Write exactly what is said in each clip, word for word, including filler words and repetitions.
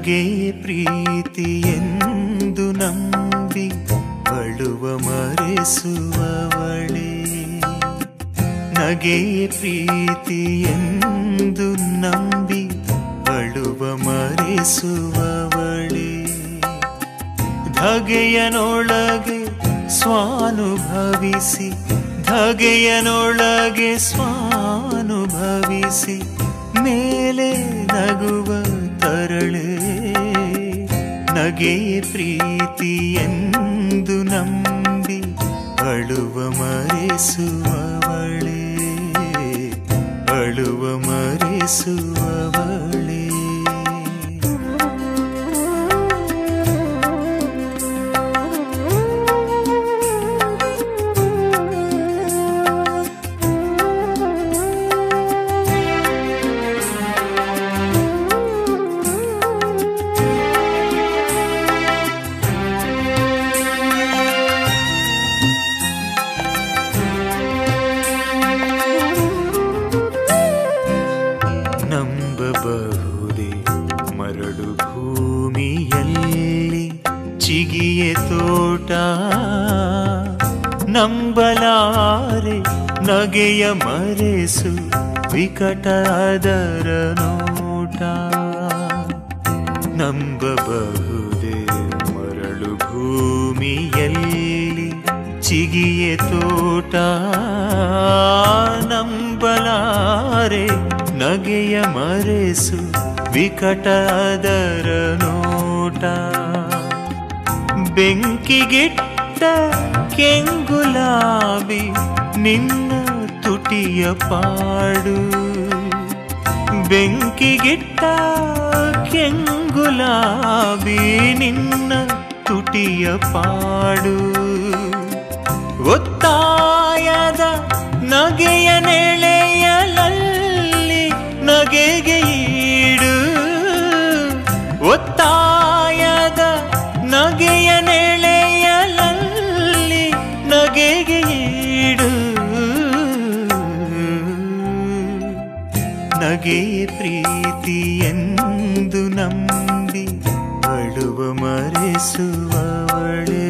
ನಗೆಯೇ ಪ್ರೀತಿಯೆಂದು ನಂಬಿ ಅಳುವ ಮರೆಸುವವಳೇ. ನಗೆಯೇ ಪ್ರೀತಿಯೆಂದು ನಂಬಿ ಅಳುವ ಮರೆಸುವವಳೇ. ಧಗೆಯನೊಳಗೆ ಸ್ವಾನುಭವಿಸಿ ಧಗೆಯನೊಳಗೆ ಸ್ವಾನುಭವಿಸಿ ಮೇಲೆ ನಗುವ ತರಳೆ. ನಗೆಯೇ ಪ್ರೀತಿಯೆಂದು ನಂಬಿ ಅಳುವ ಮರೆಸುವವಳೇ. ಅಳುವ ಮರೆಸುವವಳೇ. ನಂಬಬಹುದೇ ಮರಳು ಭೂಮಿಯಲ್ಲಿ ಚಿಗಿಯೆ ತೋಟ. ನಂಬಲಾರೆ ನಗೆಯ ಮರೆಸು ವಿಕಟ ಅದರ ನೋಟ. ನಂಬಬಹುದೇ ಮರಳು ಭೂಮಿಯಲ್ಲಿ ಚಿಗಿಯೆ ತೋಟ. ನಂಬಲಾರೆ ನಗೆಯ ಮರೆಸು ವಿಕಟ ಅದರ ನೋಟ. ಬೆಂಕಿಗಿಟ್ಟ ಕೆಂಗುಲಾಬಿ ನಿನ್ನ ತುಟಿಯ ಪಾಡು. ಬೆಂಕಿಗಿಟ್ಟ ಕೆಂಗುಲಾಬಿ ನಿನ್ನ ತುಟಿಯ ಪಾಡು. ಒತ್ತಾಯದ ನಗೆಯ ನೆಳೆಯಲಲ್ಲಿ ನಗೆಗೆ ಈಡು. ಒತ್ತಾಯದ ನಗೆಯ ನೆಳೆಯಲಲ್ಲಿ ನಗೆಗೆ ಈಡು. ನಗೆಯೇ ಪ್ರೀತಿಯೆಂದು ನಂಬಿ ಅಳುವ ಮರೆಸುವವಳೇ.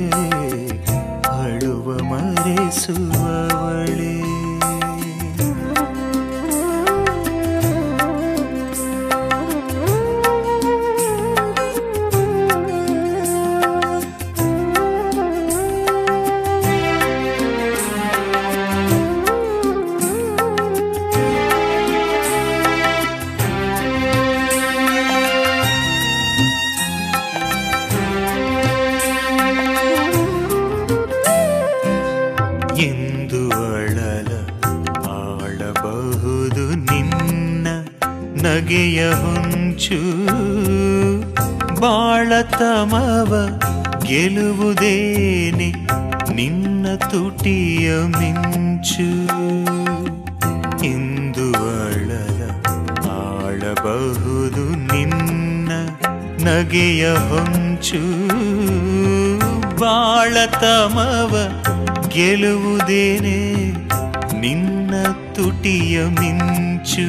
ಅಳುವ ಮರೆಸುವವಳೇ. ಎಂದು ಅಳಲ ಆಳಬಹುದು ನಿನ್ನ ನಗೆಯ ಹೊಂಚು. ಬಾಳತಮವ ಗೆಲುವುದೇನೆ ನಿನ್ನ ತುಟಿಯ ಮಿಂಚು. ಎಂದು ಅಳಲ ಆಳಬಹುದು ನಿನ್ನ ನಗೆಯ ಹೊಂಚು. ಬಾಳತಮವ ಗೆಲುವುದೇನೆ ನಿನ್ನ ತುಟಿಯ ಮಿಂಚು.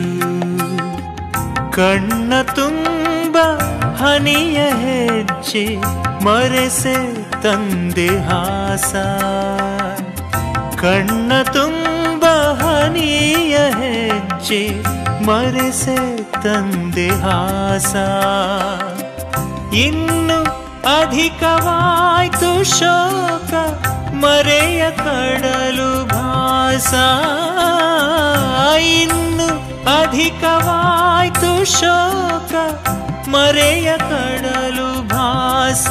ಕಣ್ಣ ತುಂಬ ಹನಿಯ ಹೆಜ್ಜೆ ಮರೆಸೆ ತಂದೆ ಹಾಸ. ಕಣ್ಣ ತುಂಬ ಹನಿಯ ಹೆಜ್ಜೆ ಮರೆಸೆ ತಂದೆ ಹಾಸ. ಇನ್ನು ಅಧಿಕವಾಯ್ತು ಶೋಕ ಮರೆಯ ಕಡಲು ಭಾಸ. ಇನ್ನು ಅಧಿಕವಾಯ್ತು ಶೋಕ ಮರೆಯ ಕಡಲು ಭಾಸ.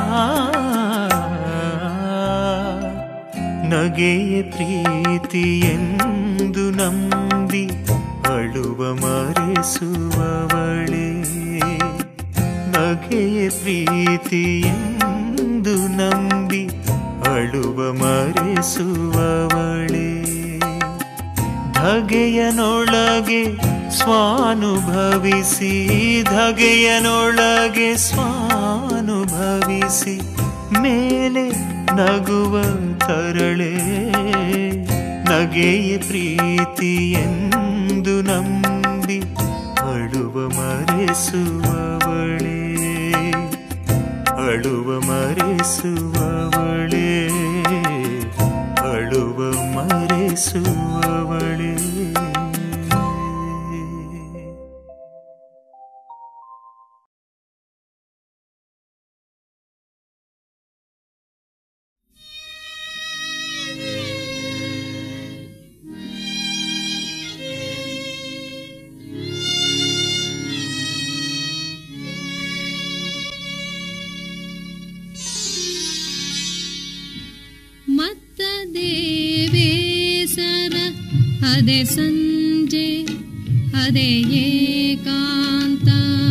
ನಗೆಯೇ ಪ್ರೀತಿಯೆಂದು ನಂಬಿ ಅಳುವ ಮರೆಸುವವಳೇ. ನಗೆಯೇ ಪ್ರೀತಿಯೆಂದು ನಂಬಿ ಅಳುವ ಮರೆಸುವವಳೇ. ಧಗೆಯನೊಳಗೆ ಸ್ವಾನುಭವಿಸಿ ಧಗೆಯನೊಳಗೆ ಸ್ವಾನುಭವಿಸಿ ಮೇಲೆ ನಗುವ ತರಳೆ. ನಗೆಯೇ ಪ್ರೀತಿಯೆಂದು ನಂಬಿ ಅಳುವ ಮರೆಸುವವಳೇ. ಮರೆಸುವವಳೇ ಅಳುವ ಮರೆಸುವವಳೇ. ಅದೇ ಸಂಜೆ ಅದೇ ಏಕಾಂತ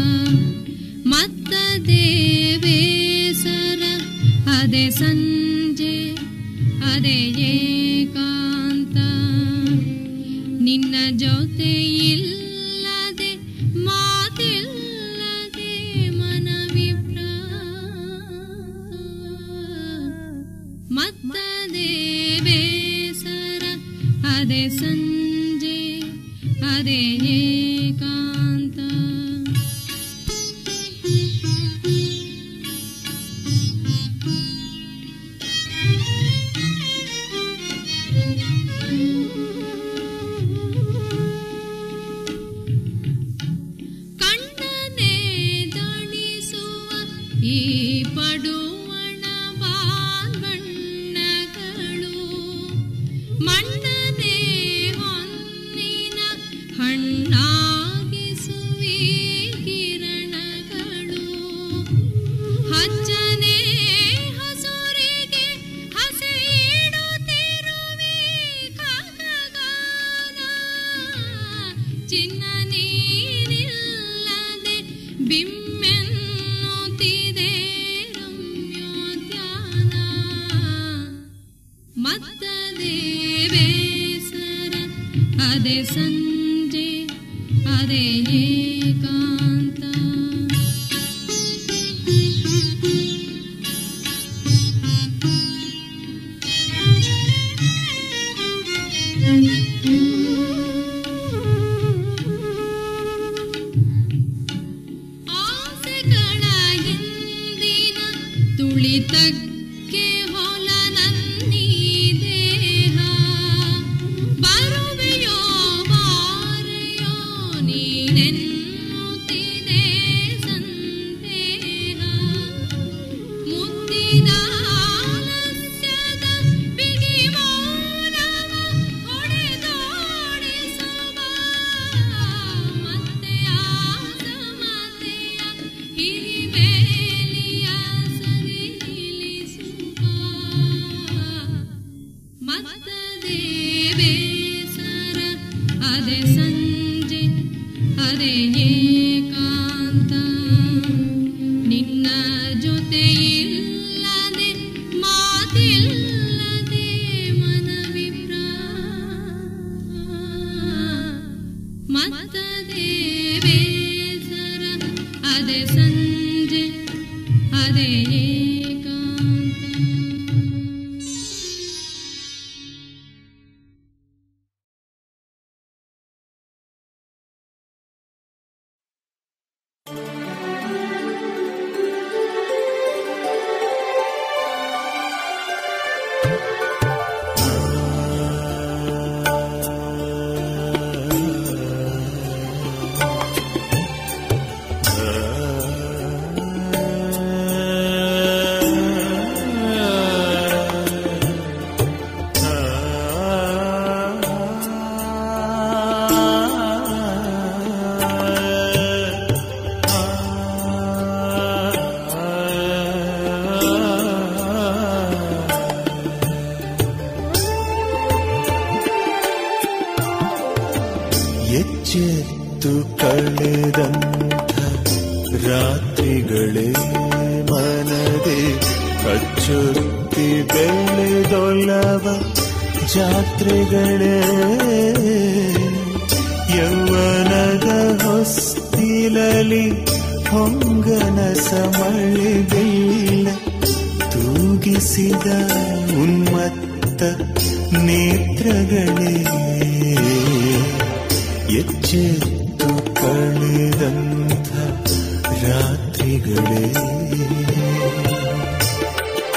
ಮತ್ತದೇ ಬೇಸರ ಅದೇ ಸಂಜೆ ಅದೇ ಏಕಾಂತ ನಿನ್ನ ಜೊತೆ ಇಲ್ಲದೆ ಮಾತಿಲ್ಲದೆ ಮನವಿಭ್ರಾಂತ ಮತ್ತದೇ ಬೇಸರ ಅದೇ ಸಂಜೆ ಅದೇ ಏಕಾಂತ ಕಣ್ಣನೆ ದಣಿಸುವ ಈ ಪಡುವಣ ಬಾಲ್ಬಣ್ಣಗಳು ಮಣ್ಣನೆ ಹೊನ್ನಿನ ಹಣ್ಣಾಗಿಸುವಿ ಕಿರಣಗಳು ಹಚ್ಚನೆ ಹಸುರಿಗೆ ಹಸೆಯಿಡುತ್ತಿರುವೆ ಕಾಕಗಾನ ಚಿನ್ನ ನೀರಿಲ್ಲದೆ ಬಿಮ್ಮೆನ್ನುತ್ತಿದೆ ರಮ್ಯೋದ್ಯಾನ ಮತ್ತದೇ ಬೇಸರ ಅದೇ ಸಂಜೆ ಅದೇ ಏಕಾಂತ ಆಸೆಗಳ ಹಿಂದಿನ ತುಳಿತಕ್ಕೆ ಹೊಲ ನನ್ನೀ ದೇಹ ಬರುವೆಯೋ ಬಾರೆಯೋ ನೀನೆನ್ನುತ್ತಿದೆ ಸಂದೇಹ ಮುತ್ತಿನ ಆಲಸ್ಯದ ಬಿಗಿ ಮೌನವ ಹೊಡೆದೋಡಿಸುವ ಮತ್ತೆ ಆಸಮತೆಯ ಹಿರಿಮೇಲಿಯ ಸರಿಲಿಸುವ ಮತ್ತದೇ ಬೇಸರ ಅದೇ ಸಂಜೆ ಅದೇ ಏಕಾಂತ ನಿನ್ನ ಜೊತೆ ಇಲ್ಲದೆ ಮಾತಿಲ್ಲದೆ ಮನವಿಭ್ರಾಂತ ಮತ್ತದೇ ಬೇಸರ ಅದೇ ಸಂಜೆ ಅದೇ ಏಕಾಂತ ಎಚ್ಚೆತ್ತು ಕಳೆದಂಥ ರಾತ್ರಿಗಳೇ ಮನದೆ ಕಚ್ಚುತ್ತಿ ಬೆಳೆದೊಲ್ಲವ ಜಾತ್ರೆಗಳೇ ಯೌವನದ ಹೊಸ್ತಿಲಲಿ ಹೊಂಗನಸ ಮಳೆಗೆಲ್ಲ ತೂಗಿಸಿದ ಉನ್ಮತ್ತ ನೇತ್ರಗಳೇ ಎಚ್ಚೆತ್ತು ಕಳೆದಂಥ ರಾತ್ರಿಗಳೇ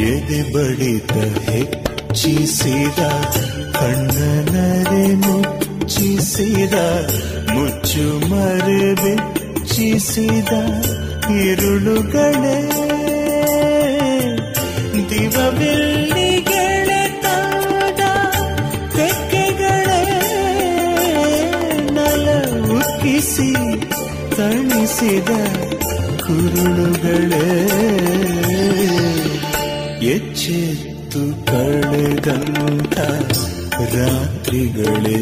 ಎದೆ ಬಡಿತ ಹೆಚ್ಚಿಸಿದ ಕಣ್ಣನರೆ ಮುಚ್ಚಿಸಿದ ಮುಚ್ಚು ಮರೆ ಬೆಚ್ಚಿಸಿದ ಇರುಳುಗಳೇ ದಿವವೆಲ್ಲಿಗೆಳೆ ತಾದ ತೆಕ್ಕೆಗಳೇ ನಲ ಉಕ್ಕಿಸಿ ತಣಿಸಿದ ಕುರುಳುಗಳೇ ಎಚ್ಚೆತ್ತು ಕಳೆದಂತ ರಾತ್ರಿಗಳೇ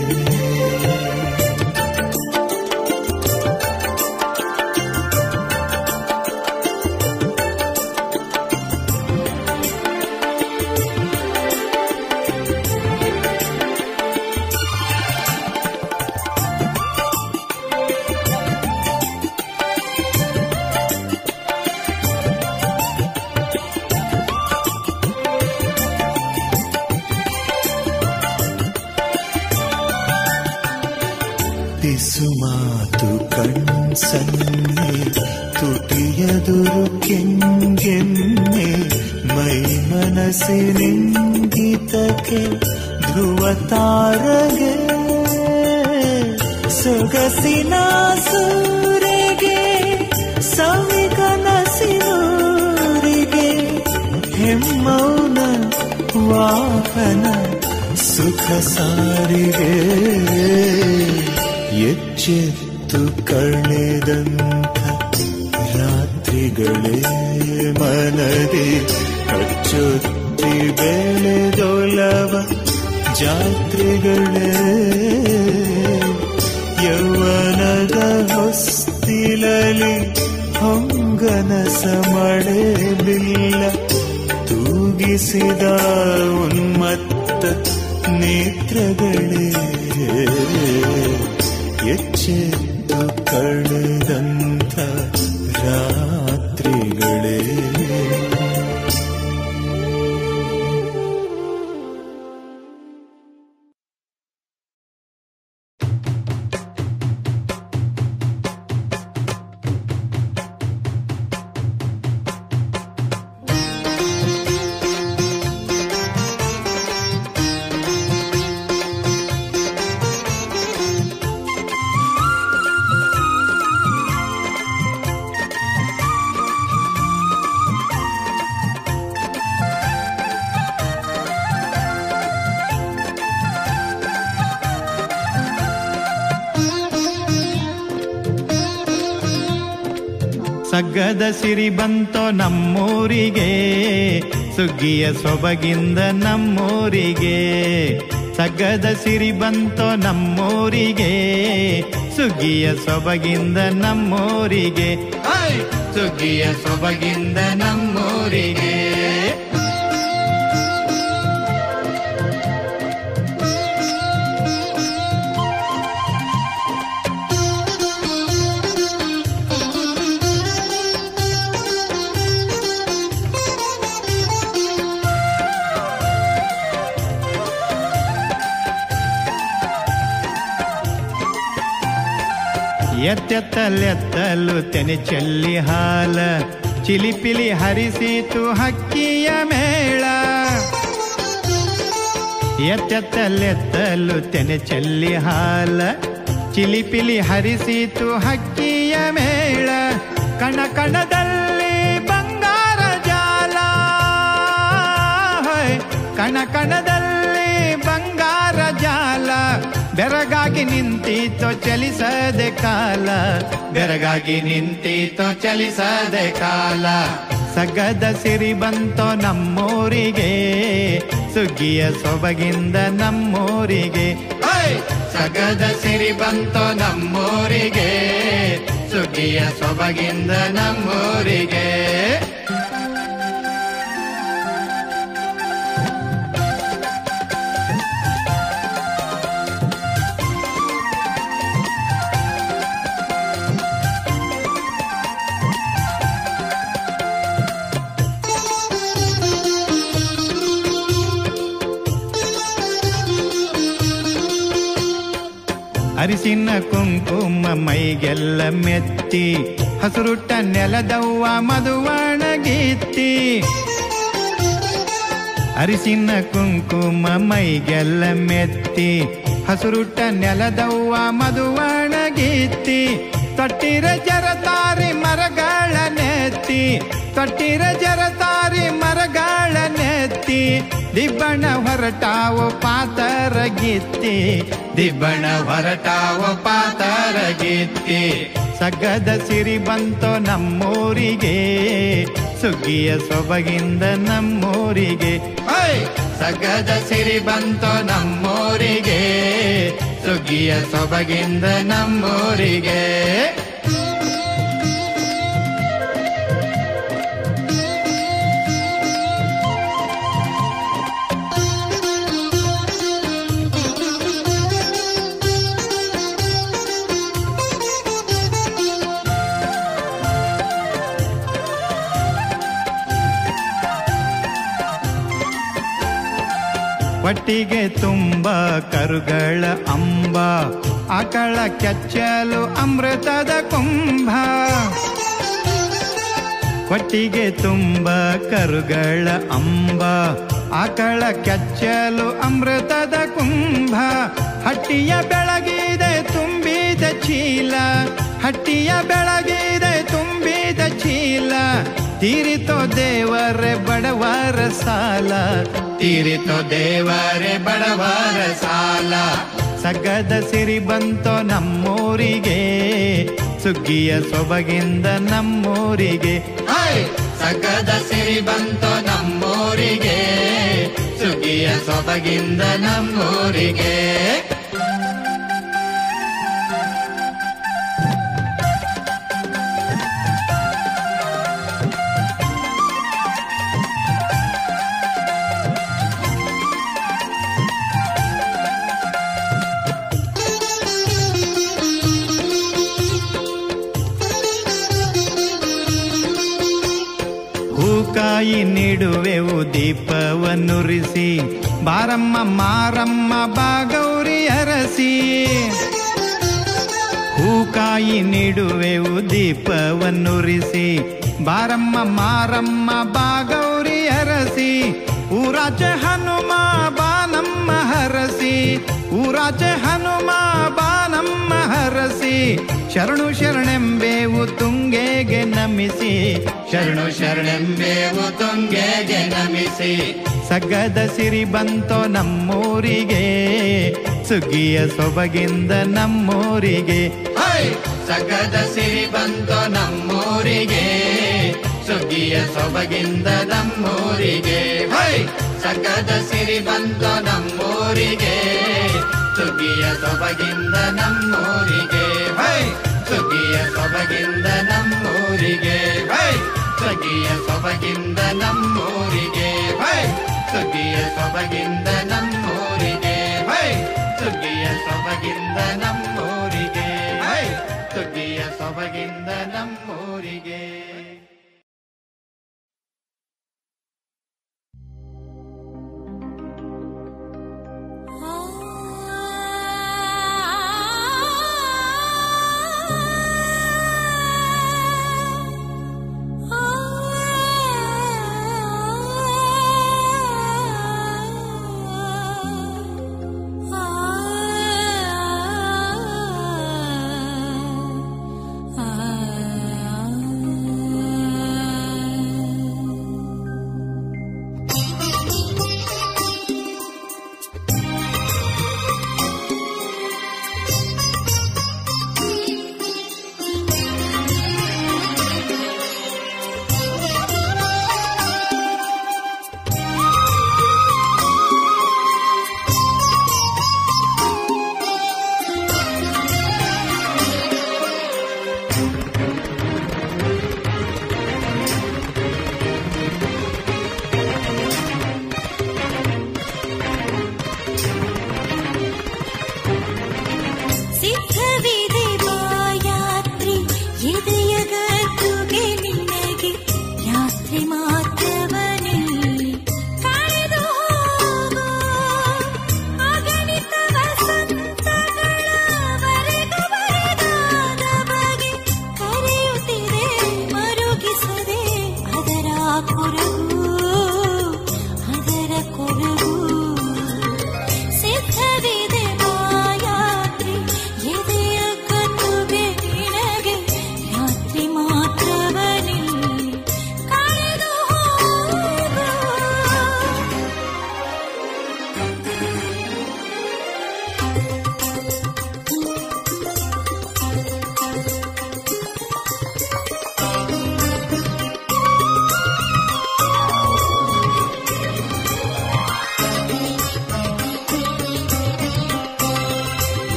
ಪಿಸುಮಾತು ಕಣ್ಸನ್ನೆ ತುಟಿಯದುರು ಕೆಂಗೆನ್ನೆ ಮೈ ಮನಸ್ಸಿನಿಂಗಿತಕ್ಕೆ ಧ್ರುವ ತಾರಗೆ ಸೊಗಸಿನ ಸೂರೆಗೆ ಸವಿಕನಸಿನೂರಿಗೆ ಹೆಮ್ಮೌನ ವಾಹನ ಸುಖ ಸಾರಿಗೆ ಎಚ್ಚೆತ್ತು ಕಳೆದಂಥ ರಾತ್ರಿಗಳೇ ಮನದಿ ಕಚ್ಚೊತ್ತಿ ಬೆಳೆದೊಲವ ಜಾತ್ರೆಗಳೇ ಯೌವನದ ಹೊಸ್ತಿಲಲಿ ಹೊಂಗನಸ ಮಳೆ ಬಿಲ್ಲ ತೂಗಿಸಿದ ಉನ್ಮತ್ತ ನೇತ್ರಗಳೇ ಎಚ್ಚೆತ್ತು ಕಳೆದಂಥ ರಾತ್ರಿಗಳೇ ಸಗ್ಗದ ಸಿರಿ ಬಂತೋ ನಮ್ಮೂರಿಗೆ ಸುಗ್ಗಿಯ ಸೊಬಗಿಂದ ನಮ್ಮೂರಿಗೆ ಸಗ್ಗದ ಸಿರಿ ಬಂತೋ ನಮ್ಮೂರಿಗೆ ಸುಗ್ಗಿಯ ಸೊಬಗಿಂದ ನಮ್ಮೂರಿಗೆ ಸುಗ್ಗಿಯ ಸೊಬಗಿಂದ ನಮ್ಮೂರಿಗೆ ಎತ್ತೆತ್ತಲೆತ್ತಲು ತೆನೆ ಚೆಲ್ಲಿ ಹಾಲ ಚಿಲಿಪಿಲಿ ಹರಿಸಿತು ಹಕ್ಕಿಯ ಮೇಳ ಎತ್ತೆತ್ತಲೆತ್ತಲು ತೆನೆ ಚೆಲ್ಲಿ ಹಾಲ ಚಿಲಿಪಿಲಿ ಹರಿಸಿತು ಹಕ್ಕಿಯ ಮೇಳ ಕಣ ಕಣದಲ್ಲಿ ಬಂಗಾರ ಜಾಲ ಕಣ ಕಣದಲ್ಲಿ ಬಂಗಾರ ಜಾಲ ಬೆರಗಾಗಿ ನಿಂತೀತೋ ಚಲಿಸದೆ ಕಾಲ ಬೆರಗಾಗಿ ನಿಂತೀತೋ ಚಲಿಸದೆ ಕಾಲ ಸಗ್ಗದ ಸಿರಿ ಬಂತೋ ನಮ್ಮೂರಿಗೆ ಸುಗ್ಗಿಯ ಸೊಬಗಿಂದ ನಮ್ಮೂರಿಗೆ ಸಗ್ಗದ ಸಿರಿ ಬಂತೋ ನಮ್ಮೂರಿಗೆ ಸುಗ್ಗಿಯ ಸೊಬಗಿಂದ ನಮ್ಮೂರಿಗೆ ಅರಿಸಿನ ಕುಂಕುಮ ಮೈಗೆಲ್ಲ ಮೆತ್ತಿ ಹಸುರುಟ್ಟ ನೆಲದವ್ವ ಮಧುವಣಗಿತ್ತಿ ಅರಿಸಿನ ಕುಂಕುಮ ಮೈಗೆಲ್ಲ ಮೆತ್ತಿ ಹಸುರುಟ್ಟ ನೆಲದವ್ವ ಮಧುವಣಗಿತ್ತಿ ತೊಟ್ಟಿರ ಜರತಾರಿ ಮರಗಳ ನೆತ್ತಿ ತೊಟ್ಟಿರ ಜರತಾರಿ ಮರಗಳ ನೆತ್ತಿ ದಿಬ್ಬಣ ಹೊರಟಾವ ಪಾತರ ಗಿತ್ತಿ ದಿಬ್ಬಣ ಹೊರಟಾವ ಪಾತರ ಗಿತ್ತಿ ಸಗ್ಗದ ಸಿರಿ ಬಂತೋ ನಮ್ಮೂರಿಗೆ ಸುಗ್ಗಿಯ ಸೊಬಗಿಂದ ನಮ್ಮೂರಿಗೆ ಸಗ್ಗದ ಸಿರಿ ಬಂತೋ ನಮ್ಮೂರಿಗೆ ಸುಗ್ಗಿಯ ಸೊಬಗಿಂದ ನಮ್ಮೂರಿಗೆ ಒಟ್ಟಿಗೆ ತುಂಬ ಕರುಗಳ ಅಂಬ ಆಕಳ ಕೆಚ್ಚಲು ಅಮೃತದ ಕುಂಭ ಒಟ್ಟಿಗೆ ತುಂಬ ಕರುಗಳ ಅಂಬ ಆಕಳ ಕೆಚ್ಚಲು ಅಮೃತದ ಕುಂಭ ಹಟ್ಟಿಯ ಬೆಳಗಿದೆ ತುಂಬಿದ ಚೀಲ ಹಟ್ಟಿಯ ಬೆಳಗಿದೆ ತುಂಬಿದ ಚೀಲ ತೀರಿತೋ ದೇವರೇ ಬಡವರ ಸಾಲ ತೀರಿತೋ ದೇವರೇ ಬಡವರ ಸಾಲ ಸಗ್ಗದ ಸಿರಿ ಬಂತೋ ನಮ್ಮೂರಿಗೆ ಸುಗ್ಗಿಯ ಸೊಬಗಿಂದ ನಮ್ಮೂರಿಗೆ ಸಗ್ಗದ ಸಿರಿ ಬಂತೋ ನಮ್ಮೂರಿಗೆ ಸುಗ್ಗಿಯ ಸೊಬಗಿಂದ ನಮ್ಮೂರಿಗೆ ಕಾಯಿ ನೀಡುವೆವು ದೀಪವನ್ನುರಿಸಿ ಬಾರಮ್ಮ ಮಾರಮ್ಮ ಬಾಗೌರಿ ಅರಸಿ ಹೂಕಾಯಿ ನೀಡುವೆವು ದೀಪವನ್ನುರಿಸಿ ಬಾರಮ್ಮ ಮಾರಮ್ಮ ಬಾಗೌರಿ ಅರಸಿ ಊರಾಚ ಹನುಮ ಬಾನಮ್ಮ ಹರಸಿ ಊರಾಚ ಹನುಮ ಬಾನಮ್ಮ ಹರಸಿ ಶರಣು ಶರಣೆಂಬೇವು ತುಂಗೆಗೆ ನಮಿಸಿ ಶರಣು ಶರಣೆಂಬೇವು ತುಂಗೆಗೆ ನಮಿಸಿ ಸಗ್ಗದ ಸಿರಿ ಬಂತೋ ನಮ್ಮೂರಿಗೆ ಸುಗ್ಗಿಯ ಸೊಬಗಿಂದ ನಮ್ಮೂರಿಗೆ ಸಗ್ಗದ ಸಿರಿ ಬಂತೋ ನಮ್ಮೂರಿಗೆ ಸುಗ್ಗಿಯ ಸೊಬಗಿಂದ ನಮ್ಮೂರಿಗೆ ಸಗ್ಗದ ಸಿರಿ ಬಂತೋ ನಮ್ಮೂರಿಗೆ ಸುಗ್ಗಿಯ ಸೊಬಗಿಂದ ನಮ್ಮೂರಿಗೆ ಸುಗ್ಗಿಯ ಸೊಬಗಿಂದ ನಮ್ಮೂರಿಗೆ ಸುಗ್ಗಿಯ ಸೊಬಗಿಂದ ನಮ್ಮೂರಿಗೆ ಸುಗ್ಗಿಯ ಸೊಬಗಿಂದ ನಮ್ಮೂರಿಗೆ ಸುಗ್ಗಿಯ ಸೊಬಗಿಂದ ನಮ್ಮೂರಿಗೆ ಸುಗ್ಗಿಯ ಸೊಬಗಿಂದ ನಮ್ಮೂರಿಗೆ ah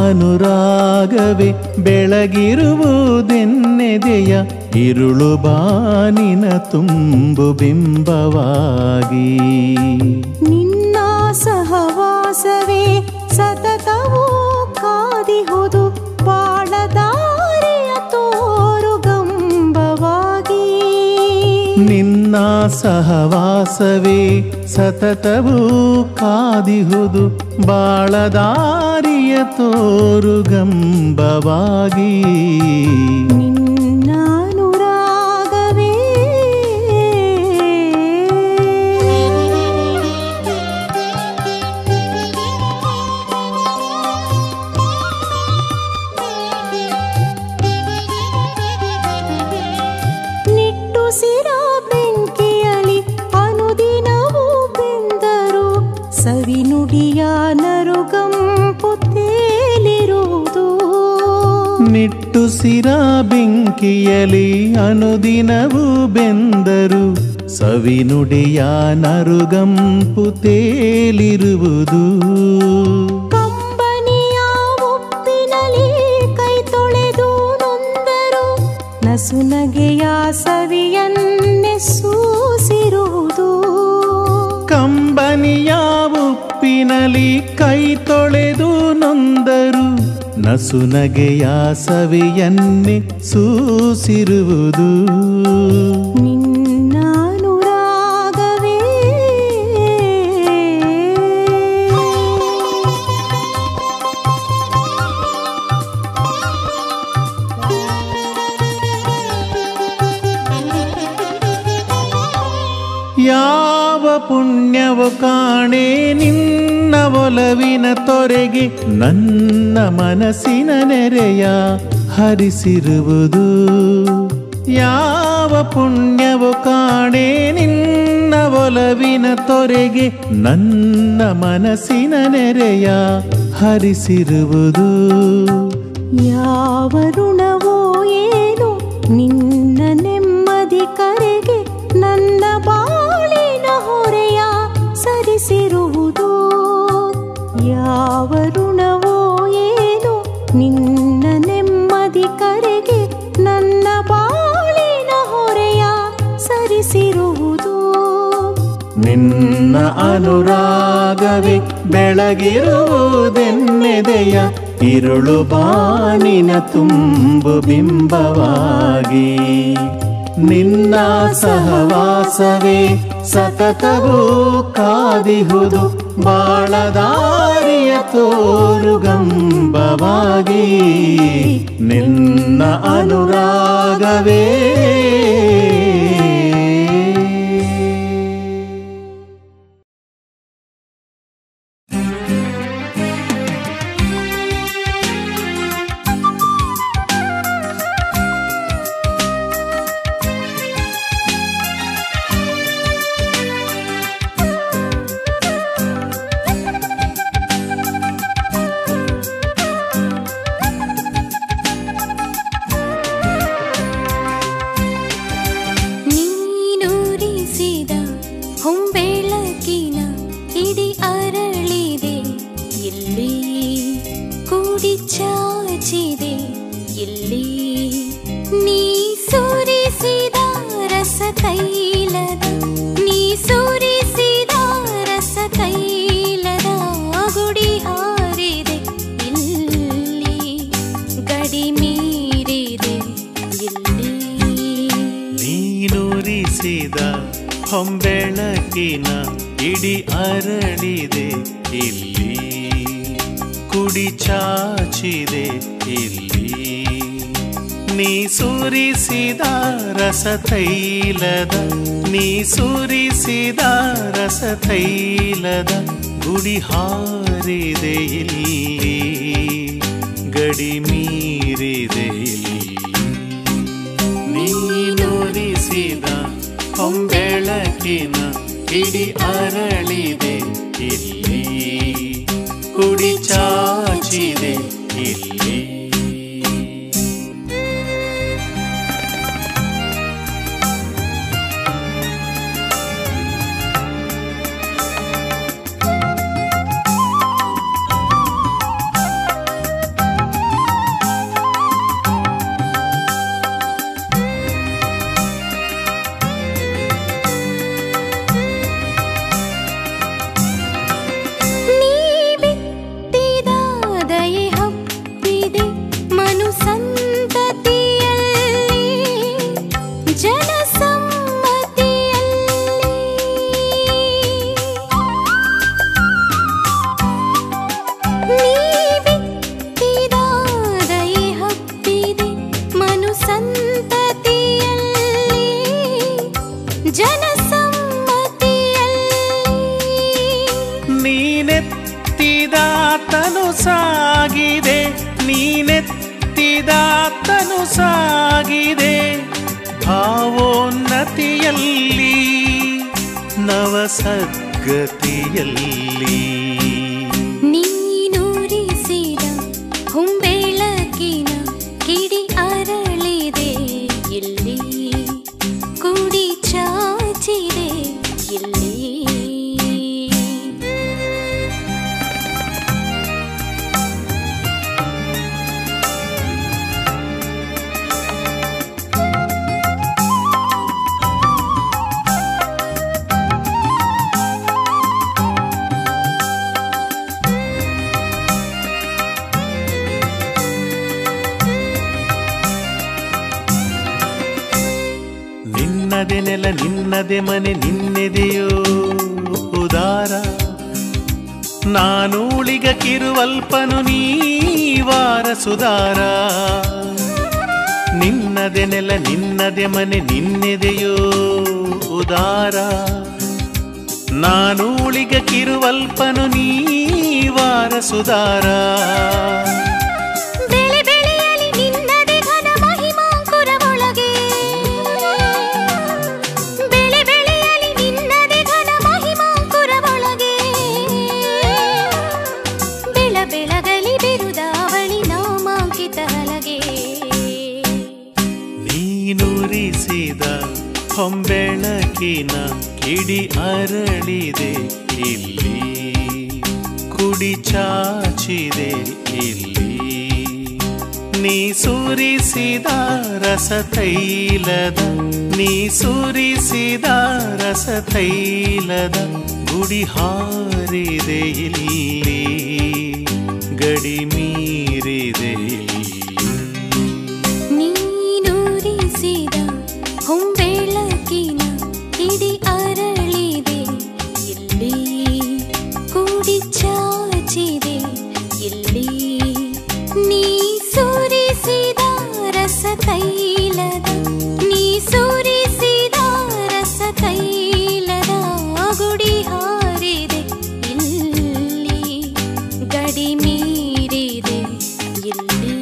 ಅನುರಾಗವೇ ಬೆಳಗಿರುವುದೆನ್ನೆದೆಯ ಇರುಳು ಬಾನಿನ ತುಂಬು ಬಿಂಬವಾಗಿ. ನಿನ್ನ ಸಹವಾಸವೇ ಸತತವೂ ಕಾದಿಹುದು ಬಾಳದಾರಿಯ ತೋರುಗಂಬವಾಗಿ. ನಿನ್ನ ಸಹವಾಸವೇ ಸತತವೂ ಕಾದಿಹುದು ಬಾಳದಾರಿಯ ತೋರುಗಂಬವಾಗಿ. ನಿನ್ನ ಅನುರಾಗವೇ ನಿಟ್ಟುಸಿರ ಬೆಂಕಿಯಲಿ ಅನುದಿನವೂ ಬೆಂದರು ಸವಿನುಡಿಯ ನರುಗಂಪು ತೇಲಿರುವುದು. ನಿಟ್ಟುಸಿರ ಬೆಂಕಿಯಲಿ ಅನುದಿನವೂ ಬೆಂದರು ಸವಿನುಡಿಯ ನರುಗಂಪು ತೇಲಿರುವುದು. ಕಂಬನಿಯ ಉಪ್ಪಿನಲಿ ಕೈ ತೊಳೆದು ನೊಂದರು ನಸುನಗೆಯ ಸವಿಯನ್ನೆ ಸೂಸಿರುವುದು. ಕಂಬನಿಯ ಉಪ್ಪಿನಲಿ ಕೈ ತೊಳೆದು ನೊಂದರು ನಸುನಗೆಯ ಸವಿಯನ್ನೆ ಸೂಸಿರುವುದು. ನಿನ್ನ ಅನುರಾಗವೇ ಯಾವ ಪುಣ್ಯವು ಕಾಣೆ ನಿನ್ನ ಒಲವಿನ ತೊರೆಗೆ ನನ್ನ ಮನಸ್ಸಿನ ನೆರೆಯ ಹರಿಸಿರುವುದು. ಯಾವ ಪುಣ್ಯವು ಕಾಣೆ ನಿನ್ನ ಒಲವಿನ ತೊರೆಗೆ ನನ್ನ ಮನಸ್ಸಿನ ನೆರೆಯ ಹರಿಸಿರುವುದು. ಯಾವ ಋಣವೋ ಏನು ನಿನ್ನ ನೆಮ್ಮದಿ ಕರೆಗೆ ನನ್ನ ಬಾಳಿನ ಹೊರೆಯ ಸರಿಸಿರುವುದು. ಯಾವ ಋಣವೋ ಏನು ನಿನ್ನ ನೆಮ್ಮದಿ ಕರೆಗೆ ನನ್ನ ಬಾಳಿನ ಹೊರೆಯ ಸರಿಸಿರುವುದು. ನಿನ್ನ ಅನುರಾಗವೇ ಬೆಳಗಿರುವುದೆನ್ನೆದೆಯ ಇರುಳು ಬಾನಿನ ತುಂಬು ಬಿಂಬವಾಗಿ. ನಿನ್ನ ಸಹವಾಸವೇ ಸತತವೂ ಕಾದಿಹುದು ಬಾಳದಾರಿಯ ತೋರುಗಂಬವಾಗಿ. ನಿನ್ನ ಅನುರಾಗವೇ ಹೊಂಬೆಳಕಿನ ಇಡಿ ಅರಳಿದೆ ಇಲ್ಲಿ, ಕುಡಿ ಚಾಚಿದೆ ಇಲ್ಲಿ. ನೀ ಸುರಿಸಿದ ರಸತೈಲದ ನೀ ಸುರಿಸಿದ ರಸತೈಲದ ಗುಡಿ ಹಾರಿದೆ ಇಲ್ಲಿ, ಗಡಿ ಮೀರಿದೆ ಇಲ್ಲಿ. ನೀನುರಿಸಿದ ಹೊಂಬೆಳಕಿನ ಇಡಿ ಅರಳಿದೆ ಇಲ್ಲಿ, ಕುಡಿ ಚಾಚಿದೆ ಇಲ್ಲಿ. ಎಲ್ಲಿ ನವಸದ್ಗತಿಯಲ್ಲಿ ನೀನೂರಿಸಿದ ಹೊಂಬೆಳಕಿನ ಕಿಡಿ ಅರಳಿದೆ ಇಲ್ಲಿ ಕುಡಿ ಚಾಚಿದೆ ಇಲ್ಲಿ ನಿನ್ನದೆ ನೆಲ ನಿನ್ನದೆ ಮನೆ ನಿನ್ನೆದೆಯೋ ಉದಾರ ನಾನೂಳಿಗ ಕಿರುವಲ್ಪನು ನೀವಾರ ಸುಧಾರ ನಿನ್ನದೆ ನೆಲ ನಿನ್ನದೆ ಮನೆ ನಿನ್ನೆದೆಯೋ ಉದಾರ ನಾನೂಳಿಗ ಕಿರುವಲ್ಪನು ನೀವಾರ ಸುಧಾರ ಹೊಂಬೆಳಕಿನ ಕಿಡಿ ಅರಳಿದೆ ಇಲ್ಲಿ ಕುಡಿ ಚಾಚಿದೆ ಇಲ್ಲಿ ನೀ ಸುರಿಸಿದ ರಸತೈಲದ ನೀ ಸುರಿಸಿದ ರಸತೈಲದ ಗುಡಿ ಹಾರಿದೆ ಇಲ್ಲಿ ಗಡಿ ಮೀರಿದೆ ನೀನೂರಿಸಿದ ಹೊಂಬೆಳಕಿನ ಕಿಡಿ ಅರಳಿದೆ ಇಲ್ಲಿ ಕುಡಿ ಚಾಚಿದೆ ಇಲ್ಲಿ ನೀ ಸುರಿಸಿದ ರಸತೈಲದ ನೀ ಸುರಿಸಿದ ರಸತೈಲದ ಗುಡಿ ಹಾರಿದೆ ಇಲ್ಲಿ ಗಡಿ ಮೀರಿದೆ ಇಲ್ಲಿ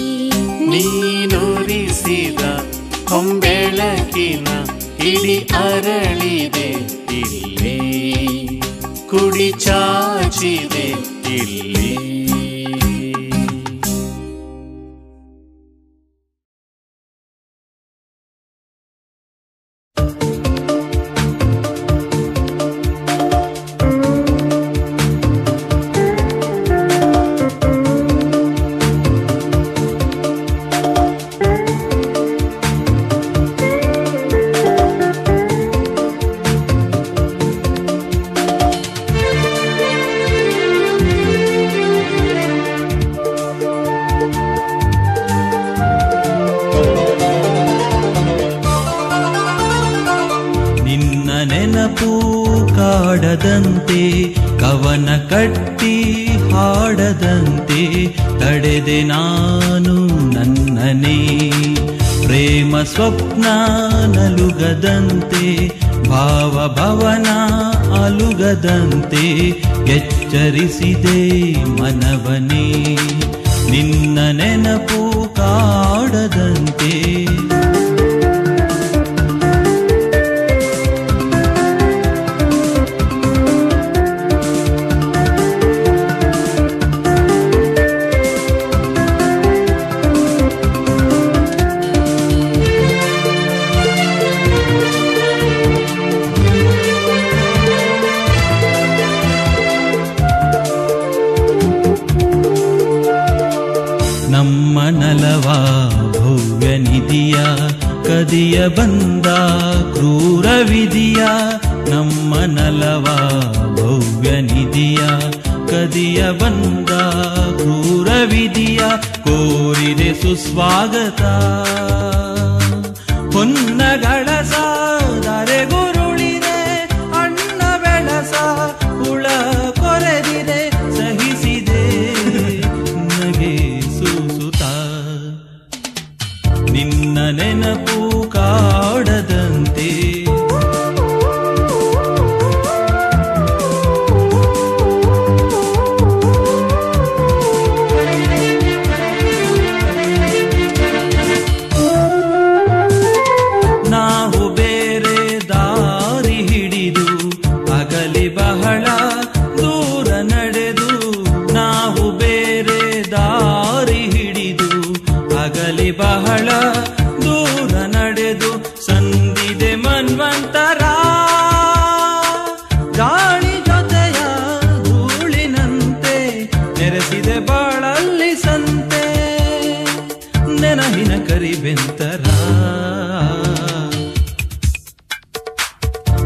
ನೀನುರಿಸಿದ ಹೊಂಬೆಳಕಿನ ಕಿಡಿ ಅರಳಿದೆ ಇಲ್ಲಿ ಕುಡಿ ಚಾಚಿದೆ ಇಲ್ಲಿ ಕಾಡದಂತೆ ಕವನ ಕಟ್ಟಿ ಹಾಡದಂತೆ ತಡೆದೆ ನಾನು ನನ್ನನೇ ಪ್ರೇಮ ಸ್ವಪ್ನ ನಲುಗದಂತೆ ಭಾವ ಭವನ ಅಲುಗದಂತೆ ಎಚ್ಚರಿಸಿದೆ ಮನವನೇ ನಿನ್ನ ನೆನಪು ಕಾಡದಂತೆ ನಲವಾ ಭವ್ಯ ನಿಧಿಯ ಕದಿಯ ಬಂದ ಕ್ರೂರ ವಿಧಿಯ ನಮ್ಮ ನಲವಾ ಭವ್ಯ ನಿಧಿಯ ಕದಿಯ ಬಂದ ಕ್ರೂರ ವಿಧಿಯ ಕೋರಿದೆ ಸುಸ್ವಾಗತ ಹೊನ್ನಗಳಸ ದರೆ ಗುರುಳಿದೆ ಅಣ್ಣ ಬೆಳಸ ಹುಳ ಕೊರೆದಿದೆ ಸಹಿಸಿದೆ ನಗೆ ಸೂಸುತ್ತ ನಿನ್ನ ನೆನಪು ಕಾಡದಂತೆ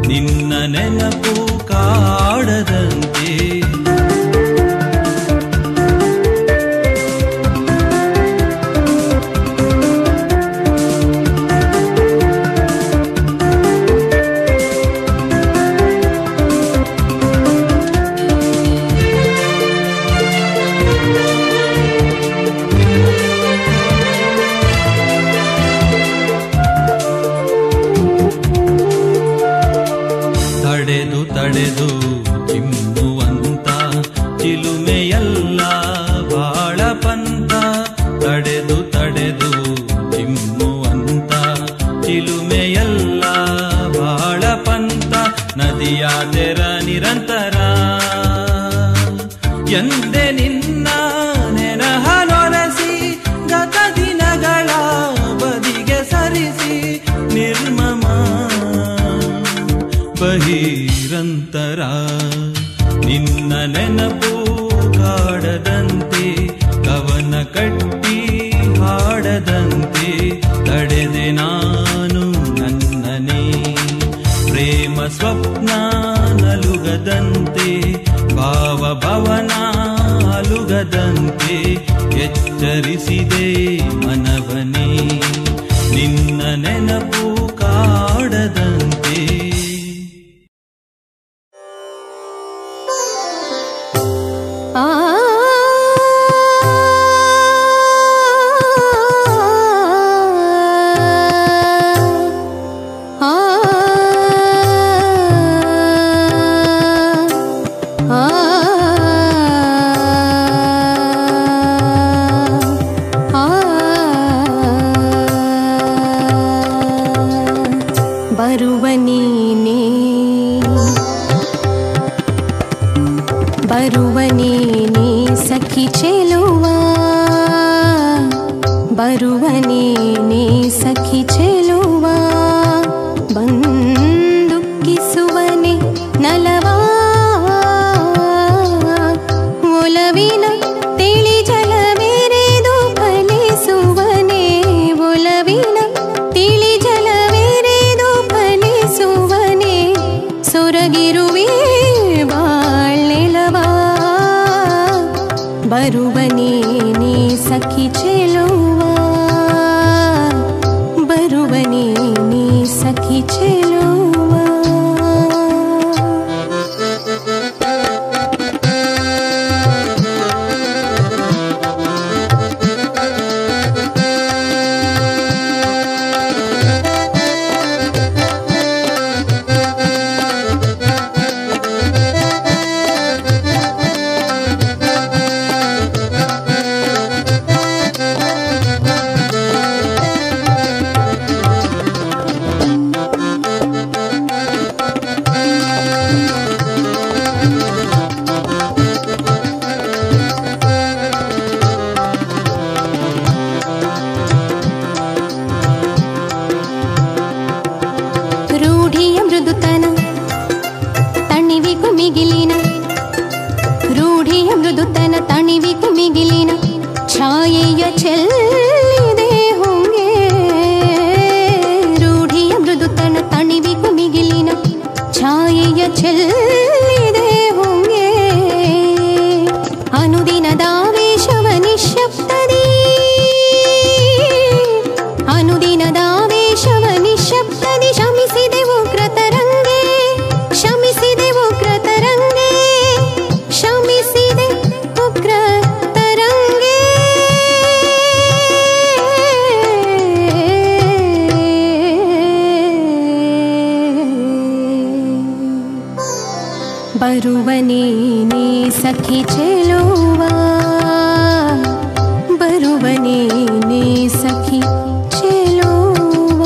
ನಿನ್ನ ನೆನಪು ಕಾಡದಂತೆ. ತಡೆದು ತಡೆದು ಚಿಮ್ಮುವಂತ ಚಿಲುಮೆಯಲ್ಲ ಬಾಳ ಪಂತ. ತಡೆದು ತಡೆದು ಚಿಮ್ಮುವಂತ ಚಿಲುಮೆಯಲ್ಲ ಬಾಳ ಪಂತ. ನದಿಯ ತೆರ ನಿರಂತರ ಎಂದೆ ನಿನ್ನ ನೆನಹನೊರಸಿ ಗತ ದಿನಗಳ ಬದಿಗೆ ಸರಿಸಿ ನಿರ್ಮಮ ಬಹಿರಂತರ. ನಿನ್ನ ನೆನಪು ಕಾಡದಂತೆ ಕವನ ಕಟ್ಟಿ ಹಾಡದಂತೆ ತಡೆದೆ ನಾನು ನನ್ನನೇ. ಪ್ರೇಮ ಸ್ವಪ್ನ ನಲುಗದಂತೆ ಭಾವ ಭವನ ಅಲುಗದಂತೆ ಎಚ್ಚರಿಸಿದೆ ಮನವನೇ. ನಿನ್ನ ನೆನಪು ಕಾಡದಂತೆ. ಆ ಬರುವ ನೀನೇ ಬರುವ ನೀನೇ ಸಖಿ ಚೆಲುವ. ಬರುವ ನೀನೇ ಸಖಿ ಚೆಲುವ. ಬಂದು ಕಿಸುವನೆ ನಲವಾ ಒಲವಿನ ತಿಳಿ ಜಲವೇರೆದು ಫಲಿಸುವನೆ. ಒಲವಿನ ತಿಳಿ ಜಲವೇರೆದು ಫಲಿಸುವನೆ. ಸೊರಗಿರುವೆ ಬಾಳೆಲವಾ ಬರುವ ನೀನೇ ಸಖಿ ಚೆಲುವ. ಬರುವ ನೀನೇ ಸಖಿ ಚೆಲುವ. ರೂಢಿಯ ಮೃದುತನ ತಣಿವಿಗೂ ಮಿಗಿಲಿನ. ರೂಢಿಯ ಮೃದುತನ ತಣಿವಿಗೂ ಮಿಗಿಲಿನ. ಛಾಯೆಯ ಚೆಲ್ಲಿದೆ ಹೊಂಗೆ. ರೂಢಿಯ ಮೃದುತನ ತಣಿವಿಗೂ ಮಿಗಿಲಿನ. ಛಾಯೆಯ ಚೆಲ್ಲಿದೆ ಹೊಂಗೆ. ಅನುದಿನದಾವೇಶವ ನಿಶ್ಶಬ್ದದಿ. ಅನುದಿನದಾವೇಶವ ನಿಶ್ಶಬ್ದದಿ ಶಮಿಸಿದೆವು ಕೃತರಂಗೆ. ಶಮಿಸಿದೆ ಉಗ್ರತರಂಗೆ. ಶಮಿಸಿದೆ ಉಗ್ರತರಂಗೆ. ಬರುವ ನೀನೇ ಸಖಿ ಚೆಲುವ. ಬರುವ ನೀನೇ ಸಖಿ ಚೆಲುವ.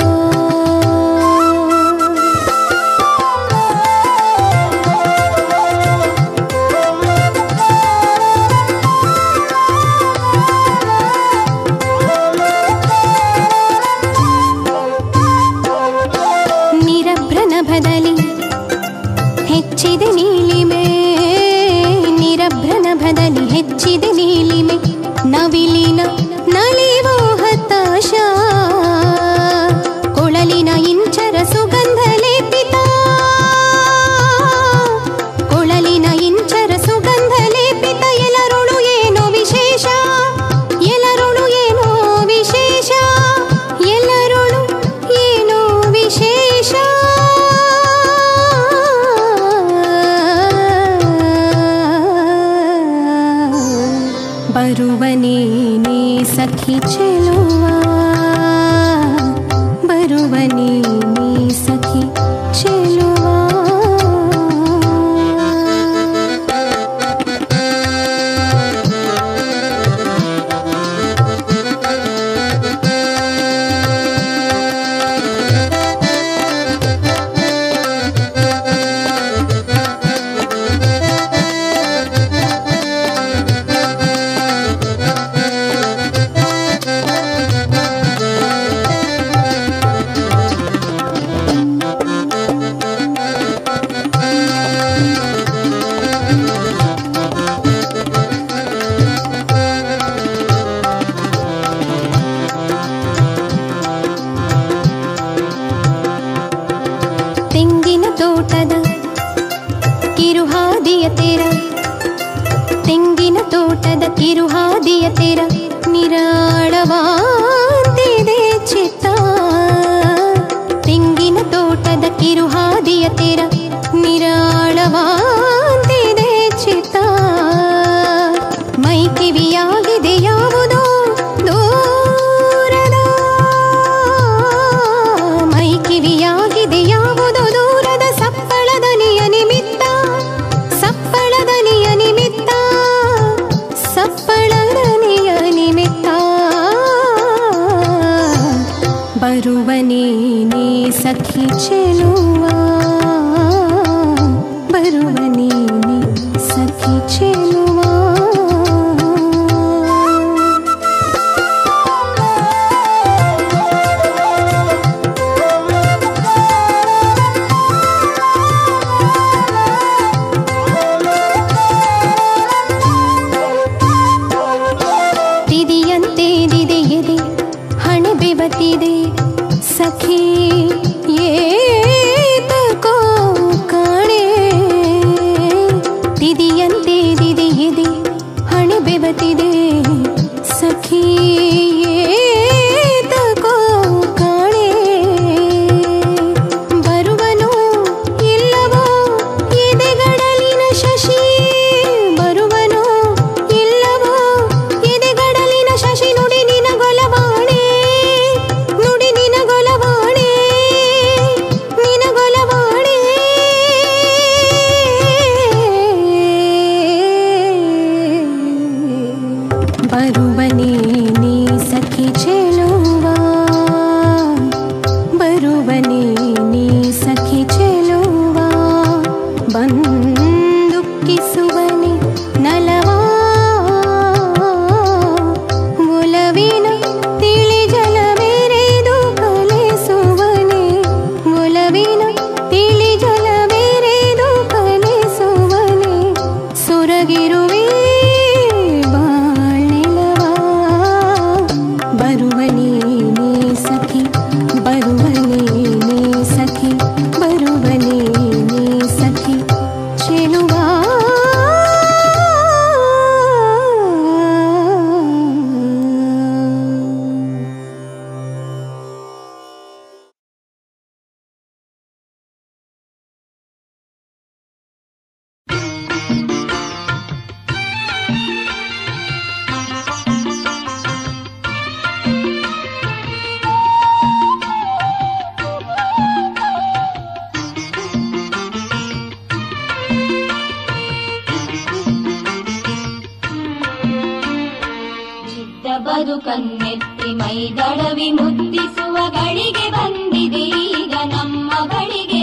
ನಿರಭ್ರನಭದಲ್ಲಿ ಹೆಚ್ಚಿದೆ ನೀಲಿಮೆ. ನಿರಭ್ರನಭದಲ್ಲಿ ಹೆಚ್ಚಿದೆ ನೀಲಿಮೆ. ನವಿಲಿನ ನಲಿವೋ ಹತಾಶ. ಕೊಳಲಿನ ಇಂಚರ ಸುಗಂಧ ಲೇಪಿತ. ಸಖಿ ಚೆಲುವ ಬರುವನೇ ನೀ ಸಖಿ ಚೆಲುವ. ತೆಂಗಿನ ತೋಟದ ಕಿರುಹಾದಿಯ ತೆರ ನಿರಾಳವಾಂತಿದೆ ಚಿತ್ತ. ತೆಂಗಿನ ತೋಟದ ಕಿರುಹಾದಿಯ ತೆರ ನಿರಾಳವಾಂತಿದೆ ಚಿತ್ತ. ಮೈ ಕಿವಿಯಾಗಿದೆ ಯಾವುದೋ ದೂರದ, ಮೈ ಕಿವಿಯಾಗಿದೆ ಯಾವುದೋ ದೂರದ ಸಪ್ಪಳದನಿಯ ನಿಮಿತ್ತ, ಸಪ್ಪಳದನಿಯ ನಿಮಿತ್ತ, ಸಪ್ಪಳದನಿಯ ನಿಮಿತ್ತ. ಬರುವನೇ ನೀ ಸಖಿ ಚೆಲುವ, ಬರುವನೇ ನೀ ಸಖಿ ಚೆಲುವ. ಬೆವತಿದೆ ಸಖಿ ಏತಕೋ ಕಾಣೆ, ತಿದಿಯಂತೆ ದಿದೆಯಿದೆ ಹಣೆ ಬೆವತಿದೆ ಸಖಿ ಏತಕೋ ಕಾಣೆ. ಬರುವನೋ ಇಲ್ಲವೋ ಎದೆಗಡಲಿನ ಶಶಿ, ಬರುವನೋ ಇಲ್ಲವೋ ಎದೆಗಡಲಿನ ಶಶಿ. ನುಡಿ ನಿನಗೊಲವಾಣೆ, ಬರುವನೇ ನೀ ಸಖಿ ಚೆಲುವ, ಬರುವನೇ ನೀ ಸಖಿ ಚೆಲುವ. ಬಂದು ಕಿಸುವನೆ ನಲವಾ ಒಲವಿನ ತಿಳಿ ಜಲವೇರೆದು ಕಲಿಸುವನೆ, ಒಲವಿನ ತಿಳಿ ಜಲವೇರೆದು ಕಲಿಸುವನೆ. ಸೊರಗಿರುವೆ ಬರುವನೇ ನೀ ಸಖಿ, ಬರುವನೇ ನೀ ಸಖಿ, ಬರುವನೇ ನೀ ಸಖಿ ಚೆಲುವ. ಬದುಕನ್ನೆತ್ತಿ ಮೈದಡವಿ ಮುದ್ದಿಸುವ ಗಳಿಗೆ ಬಂದಿದೆ ಈಗ ನಮ್ಮ ಬಳಿಗೆ.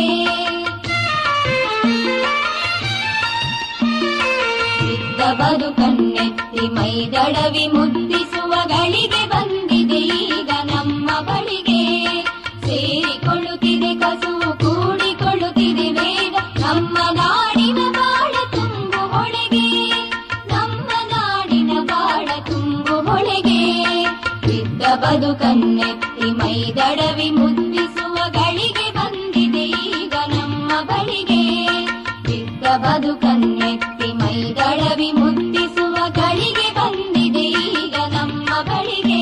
ಇದ್ದ ಬದುಕನ್ನೆತ್ತಿ ಮೈದಡವಿ ಮುದ್ದಿಸುವ ಗಳಿಗೆ ಬಂದಿದೆ ಈಗ ನಮ್ಮ ಬಳಿಗೆ. ಸೇರಿಕೊಳ್ಳುತ್ತಿದೆ ಕಸುವು ಕೂಡಿಕೊಳ್ಳುತ್ತಿದೆ ವೇಗ, ನಮ್ಮ ನಾಡಿನ ಬಾಳ ತುಂಬು ಹೊಳೆಗೆ, ನಮ್ಮ ನಾಡಿನ ಬಾಳ ತುಂಬು ಹೊಳೆಗೆ. ಇದ್ದ ಬದುಕನ್ನೆತ್ತಿ ಮೈದಡವಿ ಮುದ್ದಿಸುವ ಗಳಿಗೆ ಬಂದಿದೆ ಈಗ ನಮ್ಮ ಬಳಿಗೆ. ಇದ್ದ ಬದುಕನ್ನೆತ್ತಿ ಮೈದಡವಿ ಮುದ್ದಿಸುವ ಗಳಿಗೆ ಬಂದಿದೆ ಈಗ ನಮ್ಮ ಬಳಿಗೆ.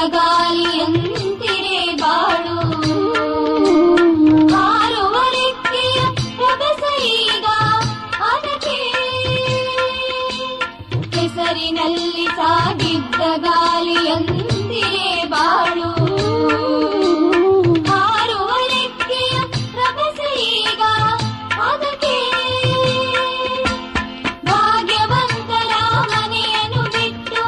ಗಾಳಿಯಂತಿರೆ ಬಾಳು ಹಾರುವ ರೆಕ್ಕೆಯ ರಭಸ ಈಗ ಅದಕ್ಕೆ ಹೆಸರಿನಲ್ಲಿ ಸಾಗಿದ್ದ ಗಾಳಿಯಂತಿರೆ ಬಾಳು ಹಾರುವ ರೆಕ್ಕೆಯ ರಭಸ ಈಗ ಅದಕ್ಕೆ ಭಾಗ್ಯವಂತರ ಮನೆಯನ್ನು ಬಿಟ್ಟು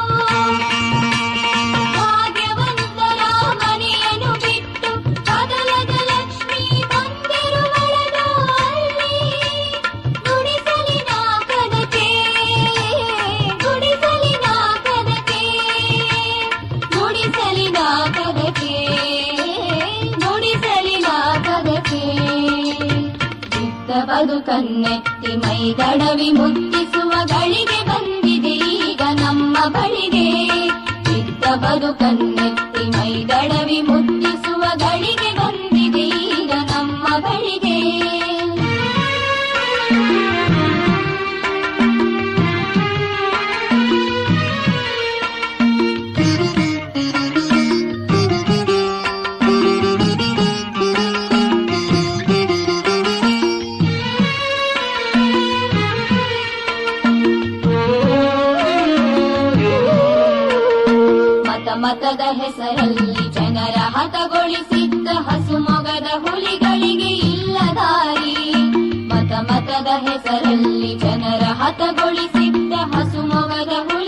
ಭಾಗ್ಯವಂತರ ಮನೆಯನ್ನು ಬಿಟ್ಟು ಕದಲದ ಲಕ್ಷ್ಮಿ ಬಂದಿರುವಳದು ಅಲ್ಲಿ ಗುಡಿಸಲಿನ ಕದಕ್ಕೆ ಗುಡಿಸಲಿನ ಕದಕ್ಕೆ ಗುಡಿಸಲಿನ ಕದಕ್ಕೆ ಗುಡಿಸಲಿನ ಕದಕ್ಕೆ ಇದ್ದ ಬದುಕನ್ನೆತ್ತಿ ಮೈದಡವಿ ಮುತ್ತಿಸುವ ಗಳಿಗೆ ಬಂದಿದೆ ಈಗ ನಮ್ಮ ಬಳಿಗೆ ಇದ್ದ ಬದುಕನ್ನೆತ್ತಿ ಮೈದಡವಿ ಮುತ್ತಿಸುವ ಗಳಿಗೆ ಬಂದಿದೆ ಈಗ ನಮ್ಮ ಬಳಿಗೆ ಮತದ ಹೆಸರಲ್ಲಿ ಜನರ ಹತಗೊಳಿಸಿದ್ದ ಹಸುಮೊಗದ ಹುಲಿಗಳಿಗೆ ಇಲ್ಲ ದಾರಿ ಮತ ಮತದ ಹೆಸರಲ್ಲಿ ಜನರ ಹತಗೊಳಿಸಿದ್ದ ಹಸುಮೊಗದ ಹುಲಿ